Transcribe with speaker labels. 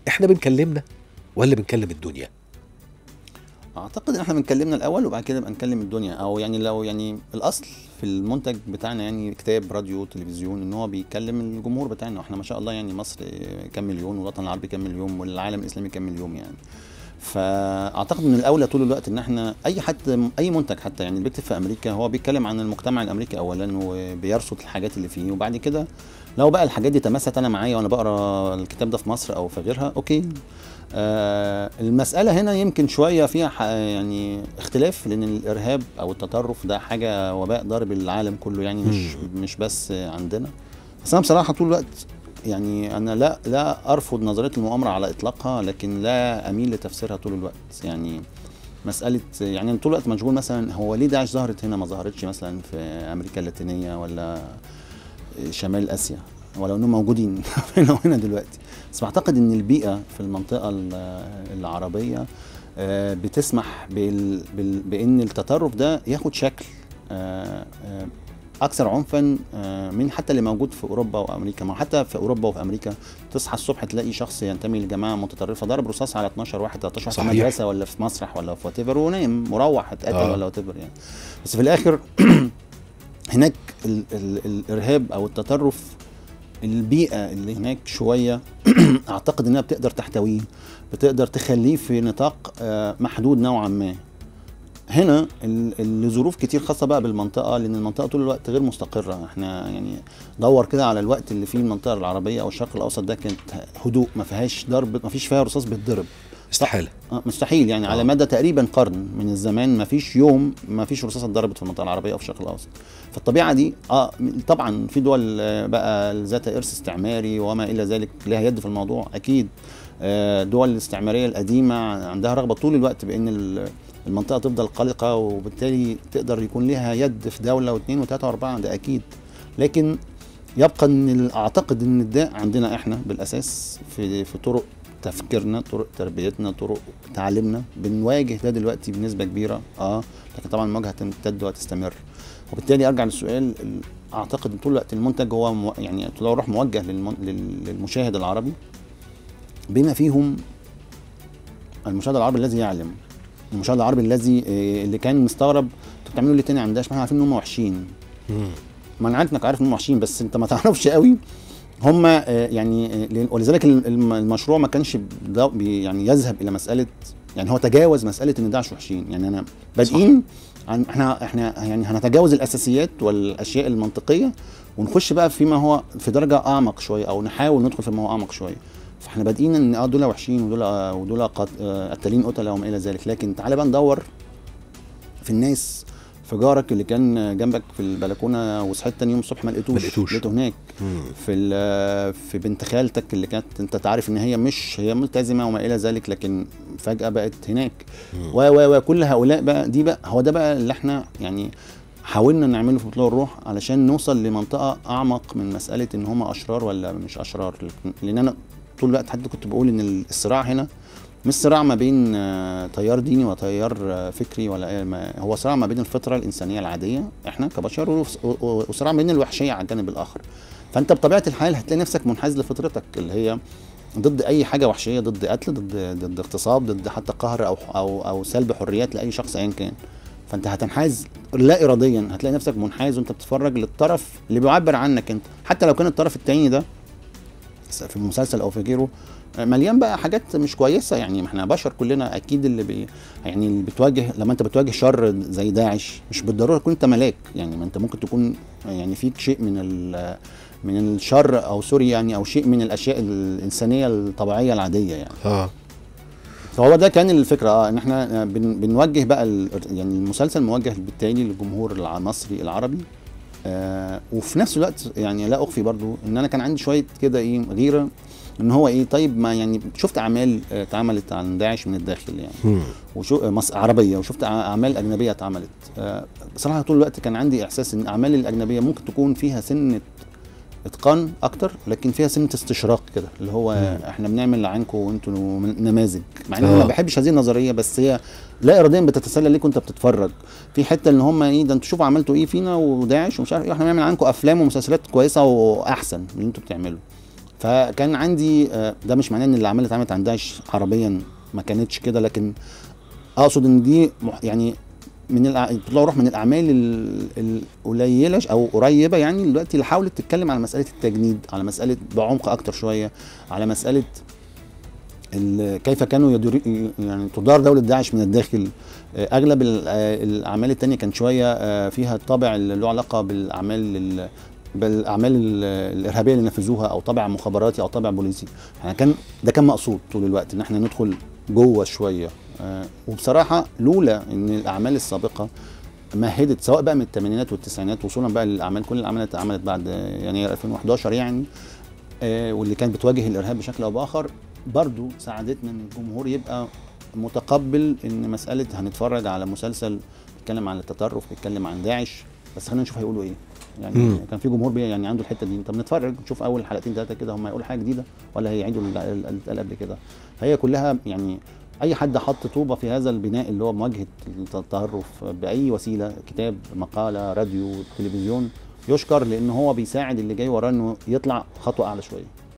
Speaker 1: احنا بنكلمنا ولا بنكلم الدنيا؟
Speaker 2: اعتقد ان احنا بنكلمنا الاول وبعد كده نبقى نكلم الدنيا، او يعني لو يعني الاصل في المنتج بتاعنا يعني كتاب راديو تلفزيون ان هو بيكلم الجمهور بتاعنا، واحنا ما شاء الله يعني مصر كام مليون والوطن العربي كام مليون والعالم الاسلامي كام مليون يعني. فاعتقد ان الاولى طول الوقت ان احنا اي منتج حتى يعني اللي بيكتب في امريكا هو بيتكلم عن المجتمع الامريكي اولا وبيرصد الحاجات اللي فيه، وبعد كده لو بقى الحاجات دي تمست انا معايا وانا بقرا الكتاب ده في مصر او في غيرها اوكي. المسألة هنا يمكن شوية فيها يعني اختلاف، لأن الإرهاب أو التطرف ده حاجة وباء ضارب العالم كله يعني مش بس عندنا. بس أنا بصراحة طول الوقت يعني أنا لا أرفض نظرية المؤامرة على إطلاقها، لكن لا أميل لتفسيرها طول الوقت. يعني مسألة يعني طول الوقت مشغول مثلا هو ليه داعش ظهرت هنا ما ظهرتش مثلا في أمريكا اللاتينية ولا شمال آسيا، ولو انهم موجودين هنا وهنا دلوقتي. بس بعتقد ان البيئه في المنطقه العربيه بتسمح بان التطرف ده ياخد شكل اكثر عنفا من حتى اللي موجود في اوروبا وامريكا. ما حتى في اوروبا وفي امريكا تصحى الصبح تلاقي شخص ينتمي لجماعه متطرفه ضرب رصاص على 12 واحد 13 واحد في مدرسه ولا في مسرح ولا في وات ايفر ونام مروح اتقتل ولا وات ايفر يعني. بس في الاخر هناك الارهاب او التطرف البيئة اللي هناك شوية اعتقد انها بتقدر تحتويه، بتقدر تخليه في نطاق محدود نوعا ما. هنا لظروف كتير خاصة بقى بالمنطقة، لان المنطقة طول الوقت غير مستقرة. احنا يعني دور كده على الوقت اللي فيه المنطقة العربية او الشرق الاوسط ده كانت هدوء، ما فيهاش ضرب، ما فيش فيها رصاص بيتضرب،
Speaker 1: استحالة
Speaker 2: مستحيل يعني على مدى تقريبا قرن من الزمان ما فيش يوم ما فيش رصاصة اتضربت في المنطقة العربية او في الشرق الاوسط. فالطبيعة دي طبعا في دول بقى ذات ارث استعماري وما الى ذلك لها يد في الموضوع اكيد. دول الاستعمارية القديمة عندها رغبة طول الوقت بان المنطقة تفضل قلقة، وبالتالي تقدر يكون لها يد في دولة واثنين وثلاثة واربعة، ده اكيد. لكن يبقى ان اعتقد ان الداء عندنا احنا بالاساس في طرق تفكيرنا، طرق تربيتنا، طرق تعليمنا. بنواجه ده دلوقتي بنسبه كبيره لكن طبعا المواجهه هتمتد وهتستمر. وبالتالي ارجع للسؤال، اعتقد طول الوقت المنتج هو يعني طول الوقت موجه للمشاهد العربي، بما فيهم المشاهد العربي الذي يعلم، المشاهد العربي اللي كان مستغرب انتوا بتعملوا ليه تاني عن داعش؟ ما احنا عارفين ان هم وحشين. ما انا عارف انك عارف ان هم وحشين، بس انت ما تعرفش قوي هم يعني. ولذلك المشروع ما كانش يعني يذهب الى مساله، يعني هو تجاوز مساله ان داعش وحشين. يعني انا بادئين احنا يعني هنتجاوز الاساسيات والاشياء المنطقيه ونخش بقى فيما هو في درجه اعمق شويه، او نحاول ندخل فيما هو اعمق شويه. فاحنا بادئين ان دول وحشين ودول قتالين قتله وما الى ذلك، لكن تعالى بقى ندور في الناس، في جارك اللي كان جنبك في البلكونه وصحيت تاني يوم الصبح ما لقيتوش، لقيته هناك. في بنت خالتك اللي كانت انت تعرف ان هي ملتزمه وما الى ذلك، لكن فجاه بقت هناك. وكل هؤلاء بقى دي بقى هو ده بقى اللي احنا يعني حاولنا نعمله في طلوع الروح علشان نوصل لمنطقه اعمق من مساله ان هم اشرار ولا مش اشرار. لان انا طول الوقت حتى كنت بقول ان الصراع هنا مش صراع ما بين تيار ديني وتيار فكري، ولا هو صراع ما بين الفطره الانسانيه العاديه احنا كبشر وصراع ما بين الوحشيه على الجانب الاخر. فانت بطبيعه الحال هتلاقي نفسك منحاز لفطرتك اللي هي ضد اي حاجه وحشيه، ضد قتل، ضد اغتصاب، ضد حتى قهر او سلب حريات لاي شخص ايا كان. فانت هتنحاز لا اراديا، هتلاقي نفسك منحاز وانت بتتفرج للطرف اللي بيعبر عنك انت، حتى لو كان الطرف التاني ده في المسلسل او في غيره مليان بقى حاجات مش كويسه. يعني احنا بشر كلنا اكيد، يعني اللي بتواجه لما انت بتواجه شر زي داعش مش بالضروره تكون انت ملاك، يعني ما انت ممكن تكون يعني فيك شيء من الشر او سوري يعني، او شيء من الاشياء الانسانيه الطبيعيه العاديه يعني. فهو ده كان الفكره ان احنا بنوجه بقى يعني المسلسل موجه بالتالي للجمهور المصري العربي. وفي نفس الوقت يعني لا اخفي برضو ان انا كان عندي شويه كده غيره ان هو طيب ما يعني شفت اعمال اتعملت عن داعش من الداخل يعني عربيه، وشفت اعمال اجنبيه اتعملت. بصراحه طول الوقت كان عندي احساس ان الاعمال الاجنبيه ممكن تكون فيها سنه اتقان اكتر، لكن فيها سنه استشراق كده اللي هو احنا بنعمل عنكم وانتوا نماذج، مع ان انا ما بحبش هذه النظريه، بس هي لا اراديا بتتسلل ليك وانت بتتفرج في حته ان هم ده انتوا شوفوا عملتوا ايه فينا وداعش ومش عارف ايه، احنا بنعمل عنكم افلام ومسلسلات كويسه واحسن من اللي انتوا بتعملوا. فكان عندي ده مش معناه ان الاعمال اللي اتعملت عن داعش عربيا ما كانتش كده، لكن اقصد ان دي يعني تطلع روح من الاعمال القليله او قريبه يعني دلوقتي، اللي حاولت تتكلم على مساله التجنيد، على مساله بعمق اكتر شويه، على مساله كيف كانوا يعني تدار دوله داعش من الداخل. اغلب الاعمال التانية كانت شويه فيها الطابع اللي له علاقه بالاعمال الارهابيه اللي نفذوها، او طابع مخابراتي او طابع بوليسي. يعني ده كان مقصود طول الوقت ان احنا ندخل جوه شويه. وبصراحه لولا ان الاعمال السابقه مهدت، سواء بقى من الثمانينات والتسعينات وصولا بقى للاعمال، كل الاعمال اللي اتعملت بعد يناير 2011 يعني، واللي كانت بتواجه الارهاب بشكل او باخر، برضو ساعدتنا ان الجمهور يبقى متقبل ان مساله هنتفرج على مسلسل بيتكلم عن التطرف، بيتكلم عن داعش، بس خلينا نشوف هيقولوا ايه. يعني كان في جمهور يعني عنده الحته دي، طب نتفرج نشوف اول حلقتين ثلاثه كده هم هيقولوا حاجه جديده ولا هيعيدوا اللي اتقال قبل كده. فهي كلها يعني اي حد حط طوبه في هذا البناء اللي هو مواجهه التطرف باي وسيله، كتاب، مقاله، راديو، تلفزيون، يشكر، لان هو بيساعد اللي جاي وراه انه يطلع خطوه اعلى شويه.